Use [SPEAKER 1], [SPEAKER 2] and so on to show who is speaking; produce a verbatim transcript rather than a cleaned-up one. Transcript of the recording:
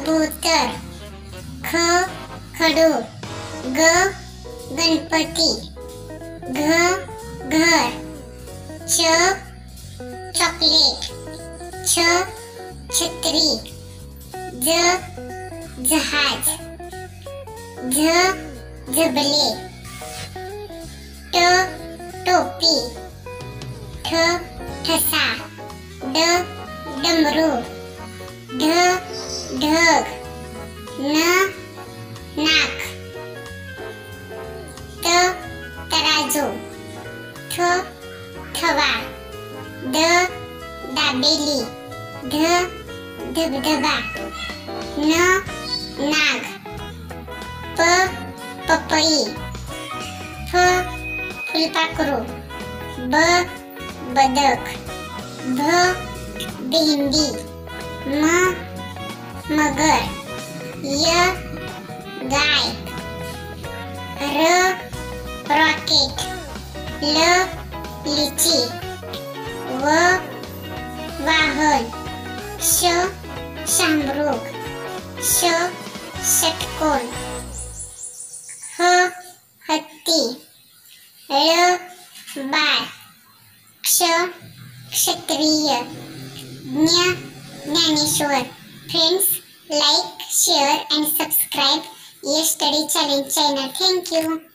[SPEAKER 1] कबूतर, ख खडू, ग गणपती, घ घर, च चॉकलेट, छ छत्री, ज जहाज, झ झबले, ट टोपी, ठ ठसा, ड डमरू, ढ ढग, न नाक, त तराजू, थ थवा, द दाबेली, ध धबधबा, न नाग, प पपई, फ फुलपाखरू, ब बदक, भ भेंडी, म मगर, य गाय, र रॉकेट, ल लिची, व वाहन, श शामरुग, श षटकोन, ह हत्ती, ळ बाळ, क्ष क्षत्रिय, ज्ञ Dnyaneshwar. Friends, like, share and subscribe your study challenge channel. Thank you.